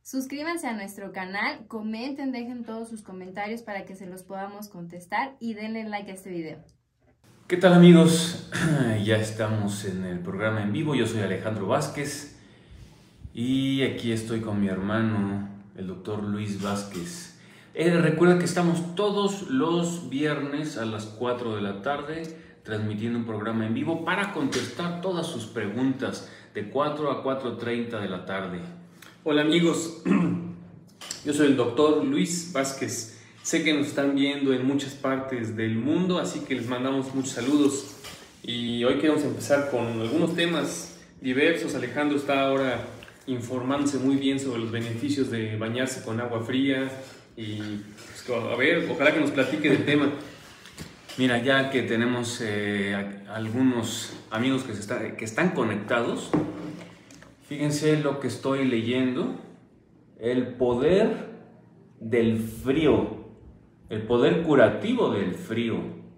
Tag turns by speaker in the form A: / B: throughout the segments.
A: Suscríbanse a nuestro canal, comenten, dejen todos sus comentarios para que se los podamos contestar y denle like a este video.
B: ¿Qué tal, amigos? Ya estamos en el programa en vivo. Yo soy Alejandro Vázquez y aquí estoy con mi hermano, el doctor Luis Vázquez. Recuerda que estamos todos los viernes a las 4 de la tarde transmitiendo un programa en vivo para contestar todas sus preguntas de 4 a 4:30 de la tarde.
C: Hola amigos, yo soy el doctor Luis Vázquez. Sé que nos están viendo en muchas partes del mundo, así que les mandamos muchos saludos. Y hoy queremos empezar con algunos temas diversos. Alejandro está ahora informándose muy bien sobre los beneficios de bañarse con agua fría. Y pues, a ver, ojalá que nos platique del tema.
B: Mira, ya que tenemos algunos amigos que están conectados, fíjense lo que estoy leyendo: el poder del frío, el poder curativo del frío.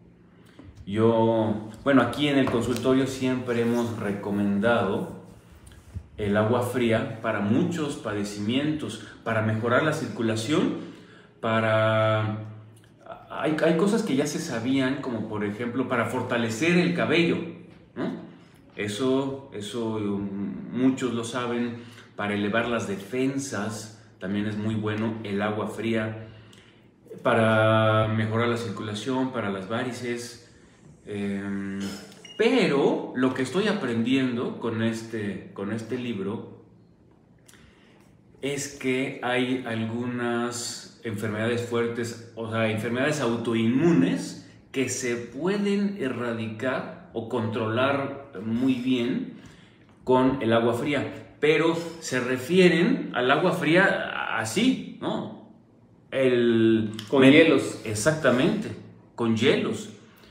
B: Bueno, aquí en el consultorio siempre hemos recomendado el agua fría para muchos padecimientos, para mejorar la circulación, Hay cosas que ya se sabían, como por ejemplo para fortalecer el cabello, ¿no? Eso muchos lo saben. Para elevar las defensas también es muy bueno el agua fría. Para mejorar la circulación, para las varices. Pero lo que estoy aprendiendo con este libro es que hay algunas enfermedades fuertes, o sea, enfermedades autoinmunes que se pueden erradicar o controlar muy bien con el agua fría, pero se refieren al agua fría así, ¿no?
C: Con hielos.
B: Exactamente, con hielos.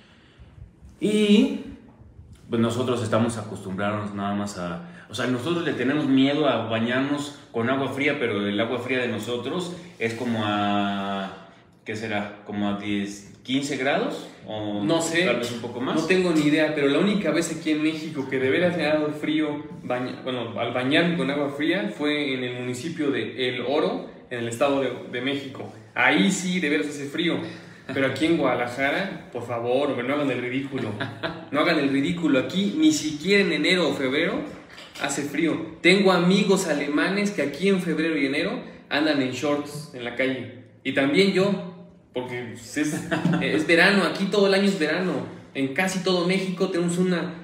B: Y pues nosotros estamos acostumbrados nada más o sea, nosotros le tenemos miedo a bañarnos con agua fría, pero el agua fría de nosotros es como ¿qué será? ¿Como a 15 grados? ¿O
C: no sé,
B: tal vez un poco más?
C: No tengo ni idea, pero la única vez aquí en México que de veras me ha dado frío, al bañarme con agua fría, fue en el municipio de El Oro, en el estado de México. Ahí sí, de veras hace frío. Pero aquí en Guadalajara, por favor, no hagan el ridículo. No hagan el ridículo. Aquí ni siquiera en enero o febrero hace frío. Tengo amigos alemanes que aquí en febrero y enero andan en shorts en la calle. Y también yo, porque es verano. Aquí todo el año es verano. En casi todo México tenemos una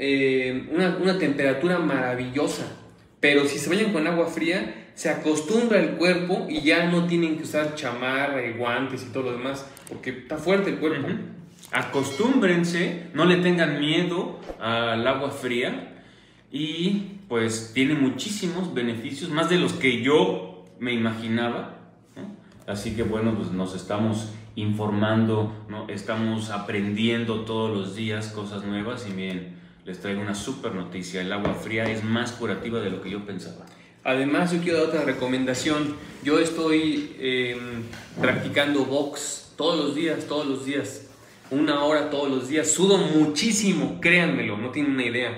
C: temperatura maravillosa. Pero si se bañan con agua fría, se acostumbra el cuerpo y ya no tienen que usar chamarra y guantes y todo lo demás, porque está fuerte el cuerpo.
B: Acostúmbrense, no le tengan miedo al agua fría y pues tiene muchísimos beneficios, más de los que yo me imaginaba, ¿no? Así que bueno, pues nos estamos informando, ¿no? Estamos aprendiendo todos los días cosas nuevas y miren, les traigo una super noticia: el agua fría es más curativa de lo que yo pensaba.
C: Además, yo quiero dar otra recomendación. Yo estoy practicando box todos los días, 1 hora todos los días. Sudo muchísimo, créanmelo, no tienen una idea.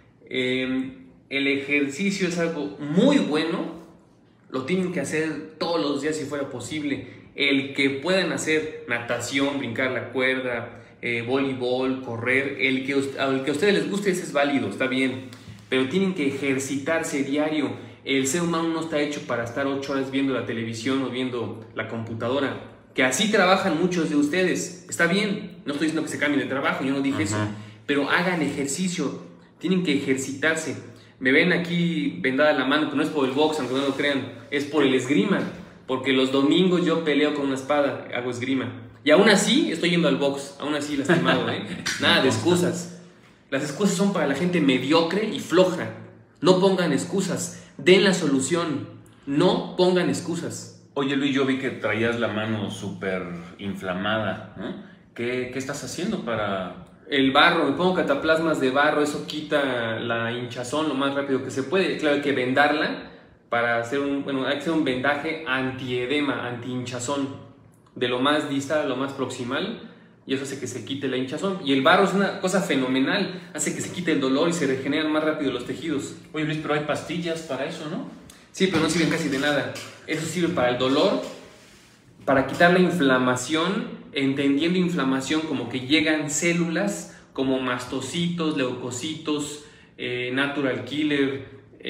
C: El ejercicio es algo muy bueno, lo tienen que hacer todos los días si fuera posible. El que puedan hacer natación, brincar la cuerda, voleibol, correr, al que a ustedes les guste, ese es válido, está bien, pero tienen que ejercitarse diario. El ser humano no está hecho para estar 8 horas viendo la televisión o viendo la computadora, que así trabajan muchos de ustedes, está bien, no estoy diciendo que se cambien de trabajo, yo no dije eso, pero hagan ejercicio, tienen que ejercitarse. Me ven aquí vendada la mano, que no es por el box, aunque no lo crean, es por el esgrima, porque los domingos yo peleo con una espada, hago esgrima. Y aún así estoy yendo al box, aún así lastimado, Nada de excusas. Las excusas son para la gente mediocre y floja. No pongan excusas, den la solución. No pongan excusas.
B: Oye, Luis, yo vi que traías la mano súper inflamada, ¿no? ¿Qué estás haciendo para...?
C: El barro, me pongo cataplasmas de barro, eso quita la hinchazón lo más rápido que se puede. Claro, hay que vendarla para hacer hay que hacer un vendaje antiedema, anti-hinchazón, de lo más distal a lo más proximal, y eso hace que se quite la hinchazón. Y el barro es una cosa fenomenal, hace que se quite el dolor y se regeneran más rápido los tejidos.
B: Oye, Luis, pero hay pastillas para eso, ¿no?
C: Sí, pero no sirven casi de nada. Eso sirve para el dolor, para quitar la inflamación, entendiendo inflamación como que llegan células como mastocitos, leucocitos, natural killer,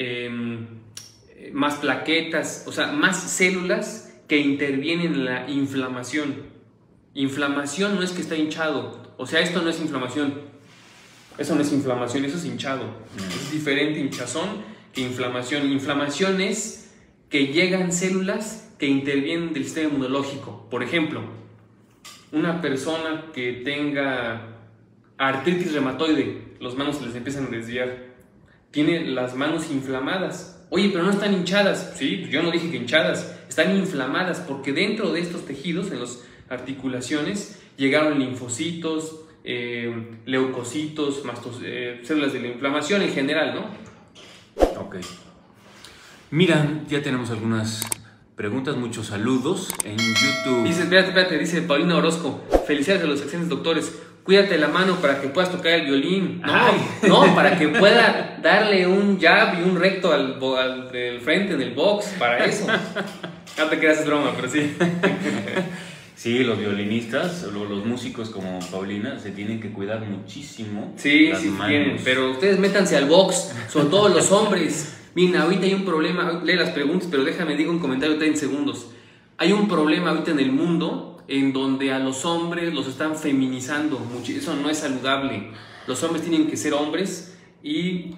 C: más plaquetas, o sea, más células que intervienen en la inflamación. Inflamación no es que está hinchado, o sea, esto no es inflamación. Eso no es inflamación, eso es hinchado. Es diferente hinchazón que inflamación. Inflamación es que llegan células que intervienen del sistema inmunológico. Por ejemplo, una persona que tenga artritis reumatoide, las manos se les empiezan a desviar, tiene las manos inflamadas. Oye, pero no están hinchadas. Sí, yo no dije que hinchadas, están inflamadas porque dentro de estos tejidos, en las articulaciones, llegaron linfocitos, leucocitos, células de la inflamación en general, ¿no?
B: Ok. Mira, ya tenemos algunas preguntas, muchos saludos en YouTube.
C: Dice, espérate, dice Paulina Orozco, felicidades a los excelentes doctores, cuídate la mano para que puedas tocar el violín. No, para que pueda darle un jab y un recto al del frente en el box, para eso. No te creas, es broma, pero sí.
B: Sí, los violinistas, los músicos como Paulina, se tienen que cuidar muchísimo.
C: Sí,
B: las
C: sí
B: manos.
C: tienen, pero ustedes métanse al box, sobre todo los hombres. Miren, ahorita hay un problema, lee las preguntas, pero déjame digo un comentario 30 segundos. Hay un problema ahorita en el mundo en donde a los hombres los están feminizando mucho. Eso no es saludable. Los hombres tienen que ser hombres y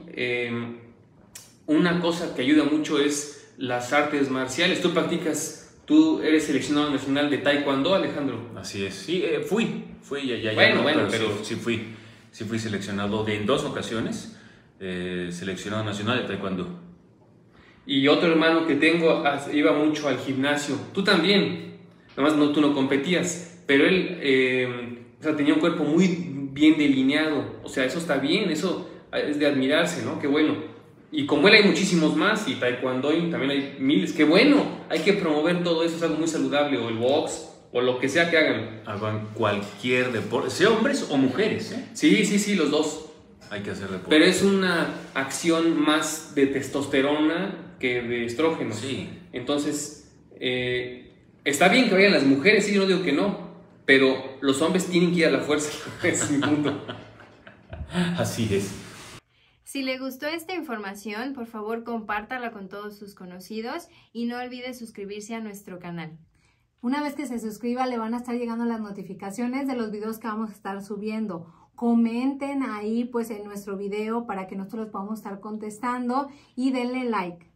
C: una cosa que ayuda mucho es las artes marciales. Tú eres seleccionado nacional de Taekwondo, Alejandro.
B: Así es, sí, fui ya.
C: Bueno,
B: no,
C: pero
B: sí fui seleccionado en 2 ocasiones, seleccionado nacional de Taekwondo.
C: Y otro hermano que tengo iba mucho al gimnasio. Tú también, nomás tú no competías, pero él o sea, tenía un cuerpo muy bien delineado. O sea, eso está bien, eso es de admirarse, ¿no? Qué bueno. Y como él hay muchísimos más, y Taekwondo también hay miles. Qué bueno, hay que promover todo eso, es algo muy saludable, o el box, o lo que sea que hagan.
B: Hagan cualquier deporte, sea hombres o mujeres, ¿eh?
C: Sí, los dos.
B: Hay que hacer deporte.
C: Pero es una acción más de testosterona que de estrógeno.
B: Sí.
C: Entonces, está bien que vayan las mujeres, sí, yo no digo que no, pero los hombres tienen que ir a la fuerza. Es mi punto.
B: Así es.
A: Si le gustó esta información, por favor compártala con todos sus conocidos y no olvide suscribirse a nuestro canal.
D: Una vez que se suscriba, le van a estar llegando las notificaciones de los videos que vamos a estar subiendo. Comenten ahí pues en nuestro video para que nosotros podamos estar contestando y denle like.